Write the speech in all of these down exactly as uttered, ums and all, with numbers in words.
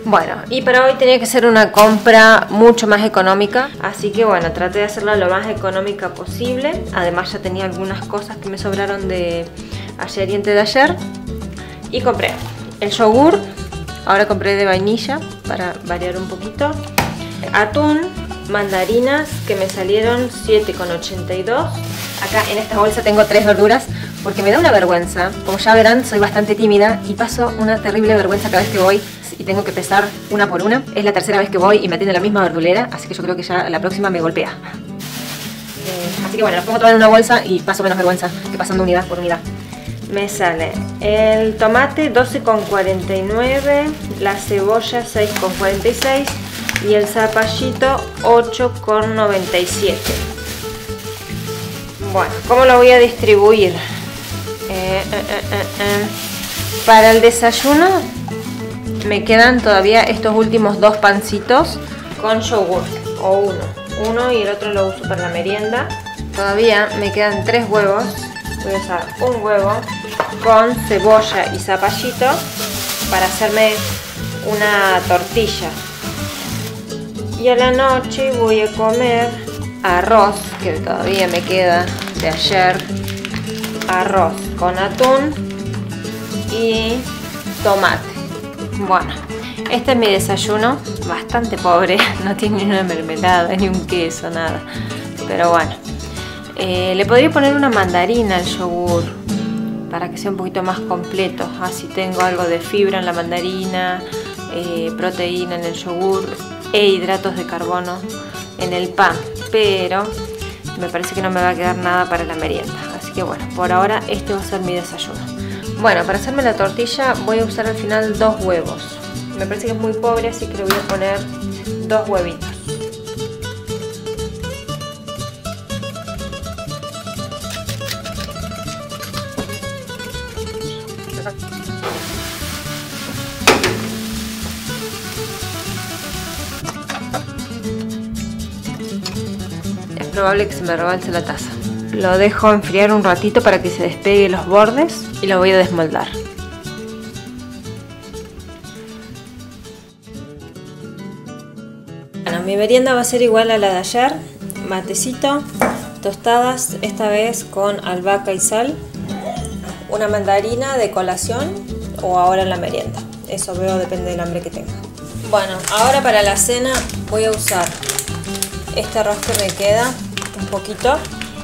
Bueno, y para hoy tenía que ser una compra mucho más económica, así que bueno, traté de hacerla lo más económica posible. Además ya tenía algunas cosas que me sobraron de ayer y antes de ayer. Y compré el yogur, ahora compré de vainilla para variar un poquito. Atún, mandarinas que me salieron siete con ochenta y dos. Acá en esta bolsa tengo tres verduras porque me da una vergüenza. Como ya verán, soy bastante tímida y paso una terrible vergüenza cada vez que voy y tengo que pesar una por una. Es la tercera vez que voy y me atiende la misma verdulera, así que yo creo que ya la próxima me golpea. Eh, así que bueno, los pongo todo en una bolsa y paso menos vergüenza que pasando unidad por unidad. Me sale el tomate doce con cuarenta y nueve, la cebolla seis con cuarenta y seis y el zapallito ocho con noventa y siete. Bueno, ¿cómo lo voy a distribuir? Eh, eh, eh, eh. Para el desayuno me quedan todavía estos últimos dos pancitos con yogur, o uno, uno y el otro lo uso para la merienda. Todavía me quedan tres huevos, voy a usar un huevo con cebolla y zapallito para hacerme una tortilla. Y a la noche voy a comer arroz, que todavía me queda de ayer, arroz con atún y tomate. Bueno, este es mi desayuno, bastante pobre, no tiene ni una mermelada, ni un queso, nada. Pero bueno, eh, le podría poner una mandarina al yogur para que sea un poquito más completo. Así tengo algo de fibra en la mandarina, eh, proteína en el yogur e hidratos de carbono en el pan. Pero me parece que no me va a quedar nada para la merienda. Así que bueno, por ahora este va a ser mi desayuno. Bueno, para hacerme la tortilla voy a usar al final dos huevos. Me parece que es muy pobre, así que le voy a poner dos huevitos. Es probable que se me rebalse la taza. Lo dejo enfriar un ratito para que se despegue los bordes y lo voy a desmoldar. Bueno, mi merienda va a ser igual a la de ayer. Matecito, tostadas, esta vez con albahaca y sal. Una mandarina de colación o ahora en la merienda. Eso veo, depende del hambre que tenga. Bueno, ahora para la cena voy a usar este arroz que me queda un poquito.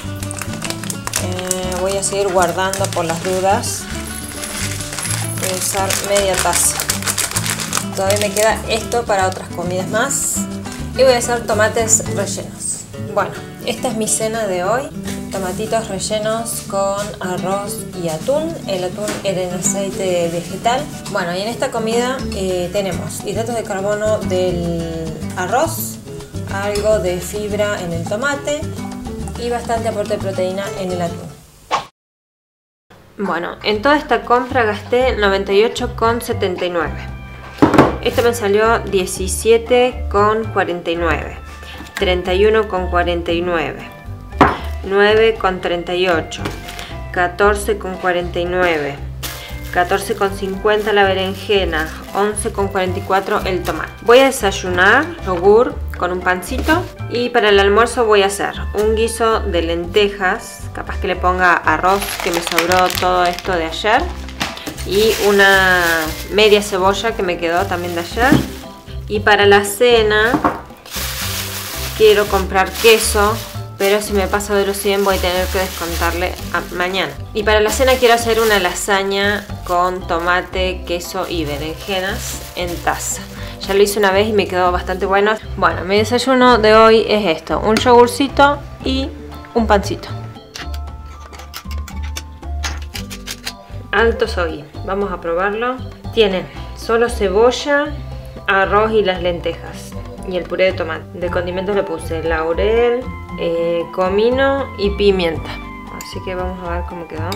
Eh, voy a seguir guardando por las dudas. Voy a usar media taza. Todavía me queda esto para otras comidas más. Y voy a hacer tomates rellenos. Bueno, esta es mi cena de hoy. Tomatitos rellenos con arroz y atún. El atún era en aceite vegetal. Bueno, y en esta comida eh, tenemos hidratos de carbono del arroz, algo de fibra en el tomate y bastante aporte de proteína en el atún. Bueno, en toda esta compra gasté noventa y ocho con setenta y nueve. Esto me salió diecisiete con cuarenta y nueve, treinta y uno con cuarenta y nueve, nueve con treinta y ocho, catorce con cuarenta y nueve, catorce con cincuenta la berenjena, once con cuarenta y cuatro el tomate. Voy a desayunar yogur con un pancito y para el almuerzo voy a hacer un guiso de lentejas, capaz que le ponga arroz que me sobró todo esto de ayer y una media cebolla que me quedó también de ayer. Y para la cena quiero comprar queso, pero si me paso de los cien voy a tener que descontarle a mañana. Y para la cena quiero hacer una lasaña con tomate, queso y berenjenas en taza. Ya lo hice una vez y me quedó bastante bueno. Bueno, mi desayuno de hoy es esto: un yogurcito y un pancito. Alto soy. Vamos a probarlo. Tiene solo cebolla, arroz y las lentejas y el puré de tomate. De condimentos le puse laurel, eh, comino y pimienta. Así que vamos a ver cómo quedó.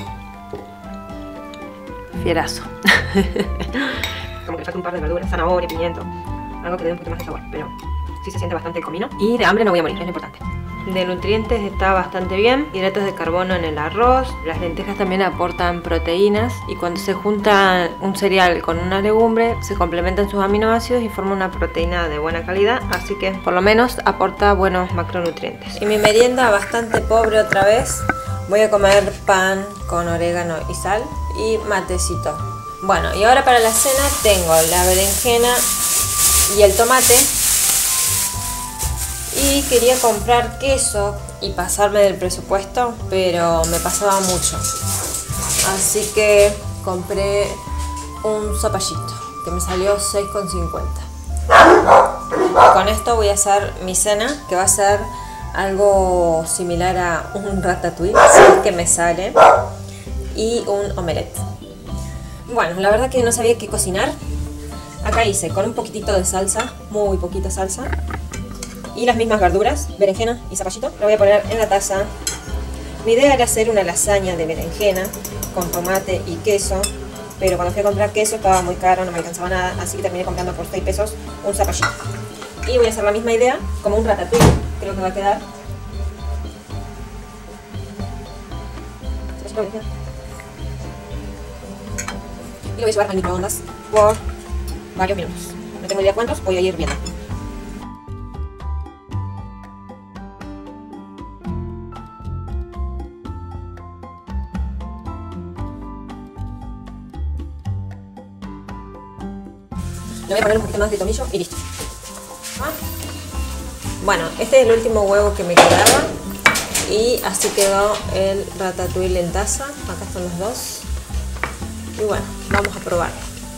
Fierazo. Como que le falta un par de verduras, zanahoria, pimiento, algo que le dé un poquito más de sabor, pero sí se siente bastante el comino. Y de hambre no voy a morir, es lo importante. de nutrientes está bastante bien. Hidratos de carbono en el arroz, las lentejas también aportan proteínas y cuando se junta un cereal con una legumbre se complementan sus aminoácidos y forma una proteína de buena calidad, así que por lo menos aporta buenos macronutrientes. Y mi merienda bastante pobre otra vez. Voy a comer pan con orégano y sal y matecito. Bueno, y ahora para la cena tengo la berenjena y el tomate. Y quería comprar queso y pasarme del presupuesto, pero me pasaba mucho. Así que compré un zapallito que me salió seis con cincuenta. Con esto voy a hacer mi cena, que va a ser algo similar a un ratatouille, si es que me sale, y un omelette. Bueno, la verdad que no sabía qué cocinar. Acá hice con un poquitito de salsa, muy poquita salsa, y las mismas verduras, berenjena y zapallito. Lo voy a poner en la taza. Mi idea era hacer una lasaña de berenjena con tomate y queso, pero cuando fui a comprar queso estaba muy caro, no me alcanzaba nada, así que terminé comprando por seis pesos un zapallito. Y voy a hacer la misma idea, como un ratatouille, creo que va a quedar. Y lo voy a llevar al microondas por varios minutos. No tengo idea cuántos, voy a ir viendo. Le voy a poner un poquito más de tomillo y listo. ¿Ah? Bueno, este es el último huevo que me quedaba. Y así quedó el ratatouille en taza. Acá están los dos. Y bueno, vamos a probarlo.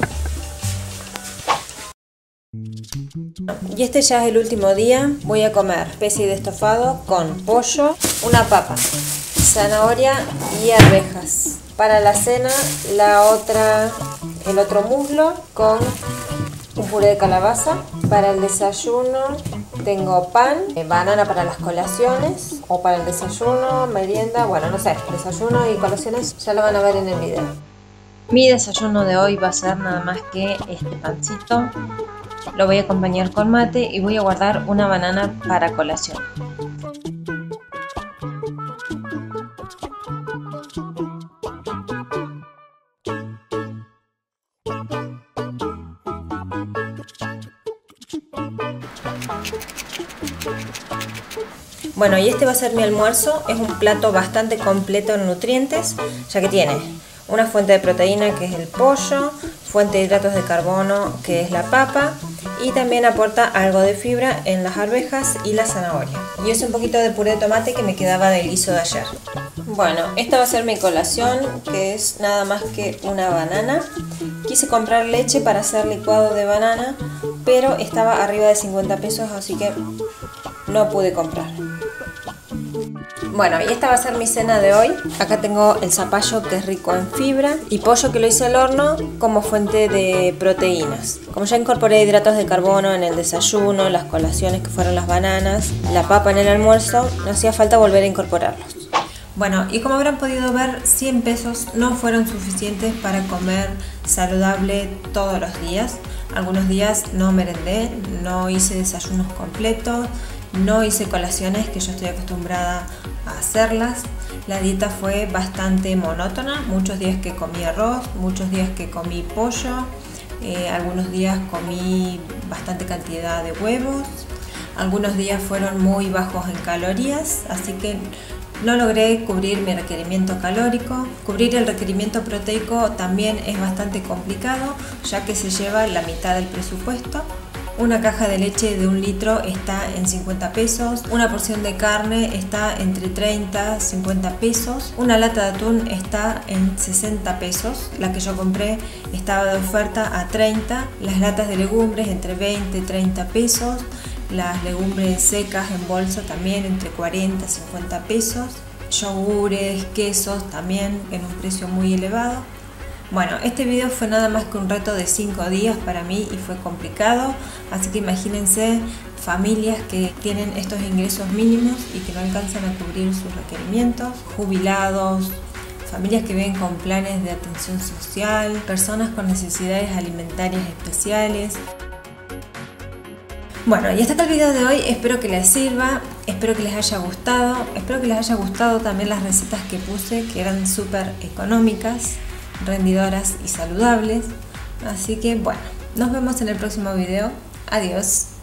Y este ya es el último día. Voy a comer especie de estofado con pollo, una papa, zanahoria y arvejas. Para la cena, la otra, el otro muslo con un puré de calabaza. Para el desayuno tengo pan, eh, banana para las colaciones, o para el desayuno, merienda, bueno, no sé, desayuno y colaciones ya lo van a ver en el video. Mi desayuno de hoy va a ser nada más que este pancito. Lo voy a acompañar con mate y voy a guardar una banana para colación. Bueno, y este va a ser mi almuerzo. Es un plato bastante completo en nutrientes, ya que tiene una fuente de proteína que es el pollo, fuente de hidratos de carbono que es la papa, y también aporta algo de fibra en las arvejas y la zanahoria. Y es un poquito de puré de tomate que me quedaba del guiso de ayer. Bueno, esta va a ser mi colación, que es nada más que una banana. Quise comprar leche para hacer licuado de banana, pero estaba arriba de cincuenta pesos, así que no pude comprar. Bueno, y esta va a ser mi cena de hoy. Acá tengo el zapallo, que es rico en fibra, y pollo que lo hice al horno como fuente de proteínas. Como ya incorporé hidratos de carbono en el desayuno, las colaciones que fueron las bananas, la papa en el almuerzo, no hacía falta volver a incorporarlos. Bueno, y como habrán podido ver, cien pesos no fueron suficientes para comer saludable todos los días. Algunos días no merendé, no hice desayunos completos, no hice colaciones, que yo estoy acostumbrada a hacerlas. La dieta fue bastante monótona, muchos días que comí arroz, muchos días que comí pollo, eh, algunos días comí bastante cantidad de huevos, algunos días fueron muy bajos en calorías, así que no logré cubrir mi requerimiento calórico. Cubrir el requerimiento proteico también es bastante complicado, ya que se lleva la mitad del presupuesto. Una caja de leche de un litro está en cincuenta pesos, una porción de carne está entre treinta y cincuenta pesos, una lata de atún está en sesenta pesos, la que yo compré estaba de oferta a treinta, las latas de legumbres entre veinte y treinta pesos, las legumbres secas en bolsa también entre cuarenta y cincuenta pesos, yogures, quesos también en un precio muy elevado. Bueno, este video fue nada más que un reto de cinco días para mí y fue complicado, así que imagínense familias que tienen estos ingresos mínimos y que no alcanzan a cubrir sus requerimientos, jubilados, familias que viven con planes de atención social, personas con necesidades alimentarias especiales. Bueno, y hasta acá el video de hoy, espero que les sirva. espero que les haya gustado, espero que les haya gustado también las recetas que puse, que eran súper económicas, rendidoras y saludables. Así que bueno, nos vemos en el próximo video. Adiós.